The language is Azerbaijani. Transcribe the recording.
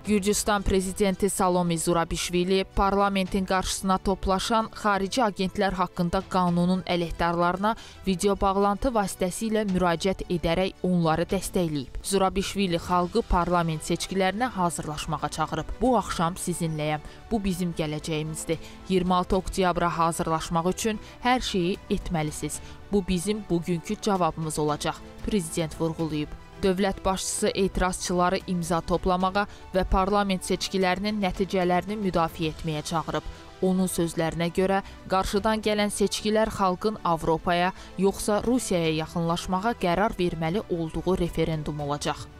Gürcüstan prezidenti Salome Zurabishvili parlamentin qarşısına toplaşan xarici agentlər haqqında qanunun əleyhdarlarına video bağlantı vasitəsilə müraciət edərək onları dəstəkləyib. Zurabishvili xalqı parlament seçkilərinə hazırlaşmağa çağırıb. Bu axşam sizinləyəm. Bu bizim gələcəyimizdir. 26 oktyabra hazırlaşmaq üçün hər şeyi etməlisiniz. Bu bizim bugünkü cavabımız olacaq, prezident vurğulayıb. Dövlət başçısı etirazçıları imza toplamağa və parlament seçkilərinin nəticələrini müdafiə etməyə çağırıb. Onun sözlərinə görə, qarşıdan gələn seçkilər xalqın Avropaya, yoxsa Rusiyaya yaxınlaşmağa qərar verməli olduğu referendum olacaq.